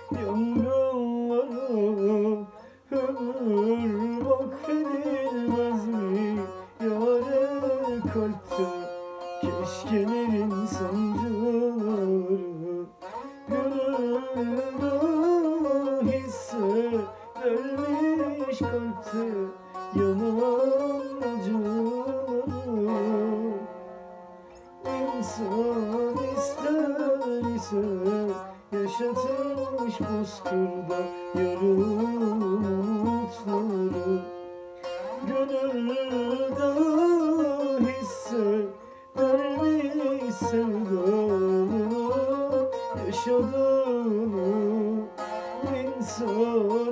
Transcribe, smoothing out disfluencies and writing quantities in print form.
Yangınlara ömür vakfedilmez mi? Yâre kalpte keşkelerin sancıları, gönülde hissedermiş kalpte yanan acıları. İnsan ister ise yaşatmış bozkırda yarım umutları, gönülde hissedermiş sevdalını, yaşadığını. İnsan